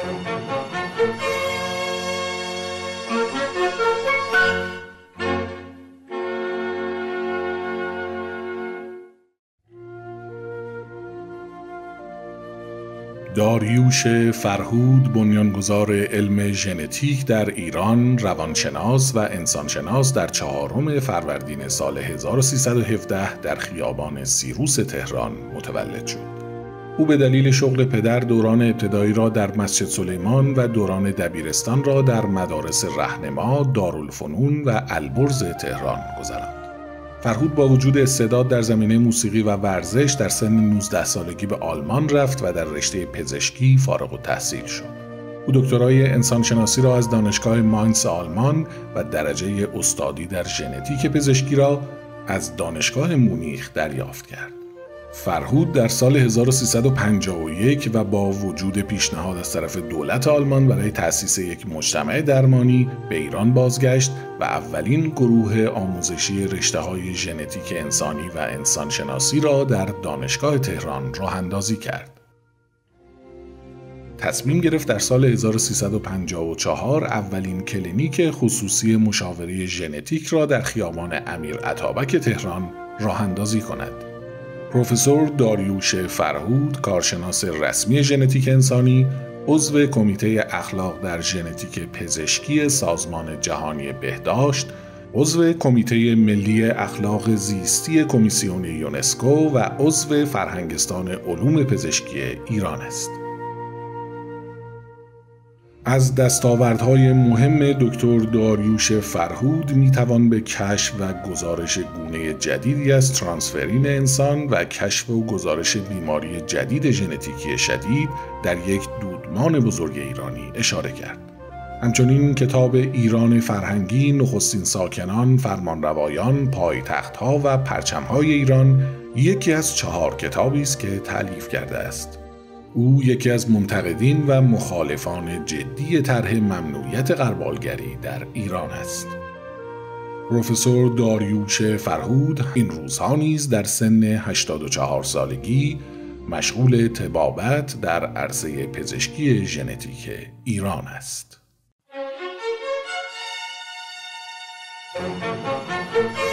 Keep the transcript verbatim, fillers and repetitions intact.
داریوش فرهود، بنیانگذار علم ژنتیک در ایران، روانشناس و انسانشناس، در چهارم فروردین سال هزار و سیصد و هفده در خیابان سیروس تهران متولد شد. او به دلیل شغل پدر دوران ابتدایی را در مسجد سلیمان و دوران دبیرستان را در مدارس رهنما، دارالفنون و البرز تهران گذراند. فرهود با وجود استعداد در زمینه موسیقی و ورزش در سن نوزده سالگی به آلمان رفت و در رشته پزشکی فارغ التحصیل شد. او دکترای انسانشناسی را از دانشگاه ماینس آلمان و درجه استادی در ژنتیک پزشکی را از دانشگاه مونیخ دریافت کرد. فرهود در سال هزار و سیصد و پنجاه و یک و با وجود پیشنهاد از طرف دولت آلمان برای تأسیس یک مجتمع درمانی به ایران بازگشت و اولین گروه آموزشی رشته‌های ژنتیک انسانی و انسانشناسی را در دانشگاه تهران راه اندازی کرد. تصمیم گرفت در سال هزار و سیصد و پنجاه و چهار اولین کلینیک خصوصی مشاوره ژنتیک را در خیابان امیر عطابک تهران راه اندازی کند. پروفسور داریوش فرهود، کارشناس رسمی ژنتیک انسانی، عضو کمیته اخلاق در ژنتیک پزشکی سازمان جهانی بهداشت، عضو کمیته ملی اخلاق زیستی کمیسیون یونسکو و عضو فرهنگستان علوم پزشکی ایران است. از دستاوردهای مهم دکتر داریوش فرهود میتوان به کشف و گزارش گونه جدیدی از ترانسفرین انسان و کشف و گزارش بیماری جدید ژنتیکی شدید در یک دودمان بزرگ ایرانی اشاره کرد. همچنین کتاب ایران فرهنگی، نخستین ساکنان، فرمانروایان، پایتخت‌ها و پرچم‌های ایران یکی از چهار کتابی است که تألیف کرده است. او یکی از منتقدین و مخالفان جدی طرح ممنوعیت غربالگری در ایران است. پروفسور داریوش فرهود این روزها نیز در سن هشتاد و چهار سالگی مشغول طبابت در عرصه پزشکی ژنتیک ایران است.